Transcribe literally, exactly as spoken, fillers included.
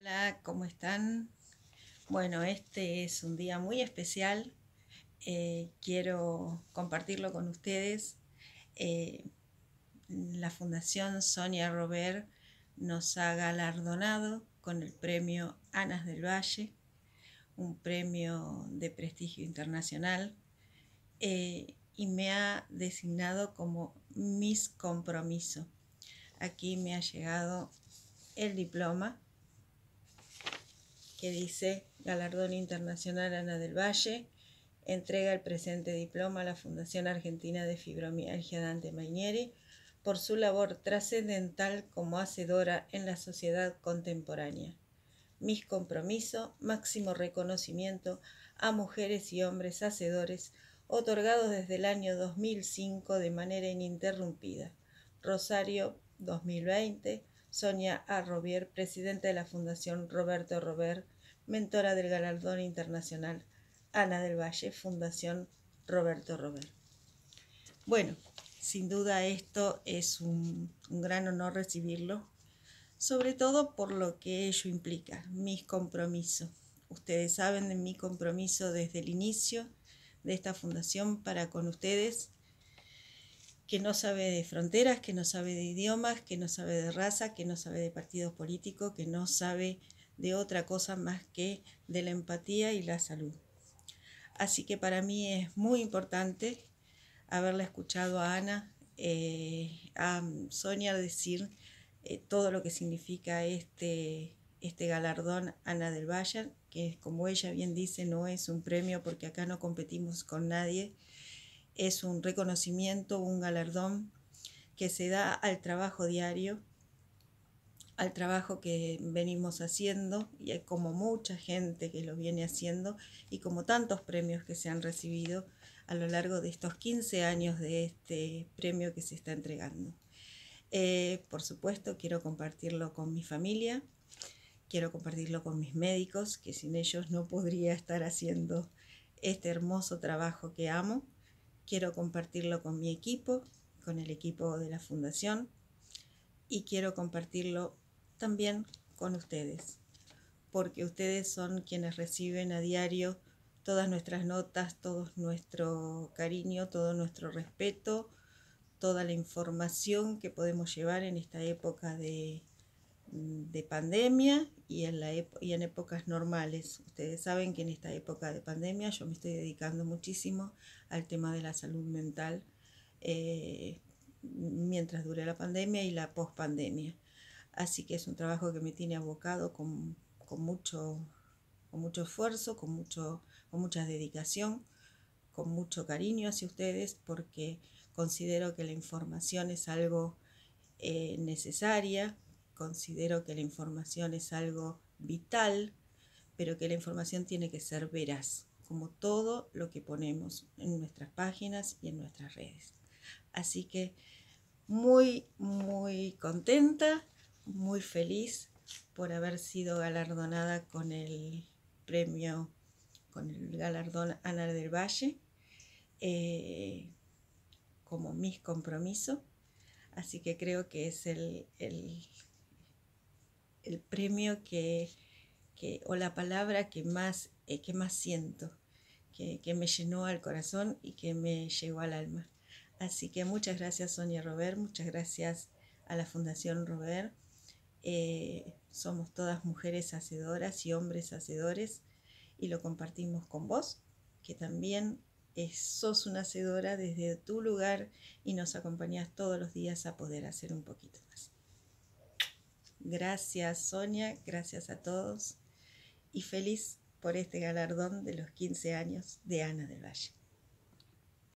Hola, ¿cómo están? Bueno, este es un día muy especial. Eh, quiero compartirlo con ustedes. Eh, la Fundación Sonia Robert nos ha galardonado con el premio Anas del Valle, un premio de prestigio internacional, eh, y me ha designado como Miss Compromiso. Aquí me ha llegado el diploma que dice Galardón Internacional Ana del Valle, entrega el presente diploma a la Fundación Argentina de Fibromialgia Dante Mainieri por su labor trascendental como hacedora en la sociedad contemporánea. Mis compromiso, máximo reconocimiento a mujeres y hombres hacedores, otorgados desde el año dos mil cinco de manera ininterrumpida. Rosario, dos mil veinte. Sonia A. Robier, presidenta de la Fundación Roberto Robert, mentora del Galardón Internacional Ana del Valle, Fundación Roberto Robert. Bueno, sin duda esto es un, un gran honor recibirlo, sobre todo por lo que ello implica, mis compromisos. Ustedes saben de mi compromiso desde el inicio de esta fundación para con ustedes, que no sabe de fronteras, que no sabe de idiomas, que no sabe de raza, que no sabe de partidos políticos, que no sabe de otra cosa más que de la empatía y la salud. Así que para mí es muy importante haberla escuchado a Ana, eh, a Sonia decir eh, todo lo que significa este, este galardón Ana del Valle, que como ella bien dice, no es un premio porque acá no competimos con nadie, es un reconocimiento, un galardón que se da al trabajo diario, al trabajo que venimos haciendo, y hay como mucha gente que lo viene haciendo, y como tantos premios que se han recibido a lo largo de estos quince años de este premio que se está entregando. Eh, por supuesto, quiero compartirlo con mi familia, quiero compartirlo con mis médicos, que sin ellos no podría estar haciendo este hermoso trabajo que amo. Quiero compartirlo con mi equipo, con el equipo de la Fundación, y quiero compartirlo también con ustedes, porque ustedes son quienes reciben a diario todas nuestras notas, todo nuestro cariño, todo nuestro respeto, toda la información que podemos llevar en esta época de, de pandemia y en, la y en épocas normales. Ustedes saben que en esta época de pandemia yo me estoy dedicando muchísimo al tema de la salud mental, eh, mientras dure la pandemia y la pospandemia. Así que es un trabajo que me tiene abocado con, con, mucho, con mucho esfuerzo, con, mucho, con mucha dedicación, con mucho cariño hacia ustedes, porque considero que la información es algo eh, necesaria, considero que la información es algo vital, pero que la información tiene que ser veraz, como todo lo que ponemos en nuestras páginas y en nuestras redes. Así que muy, muy contenta, muy feliz por haber sido galardonada con el premio, con el galardón Ana del Valle, eh, como mis compromisos. Así que creo que es el, el, el premio que, que, o la palabra que más, eh, que más siento, que, que me llenó al corazón y que me llegó al alma. Así que muchas gracias, Sonia Robert, muchas gracias a la Fundación Robert. Eh, somos todas mujeres hacedoras y hombres hacedores, y lo compartimos con vos, que también es, sos una hacedora desde tu lugar y nos acompañás todos los días a poder hacer un poquito más. Gracias, Sonia, gracias a todos, y feliz por este galardón de los quince años de Ana del Valle.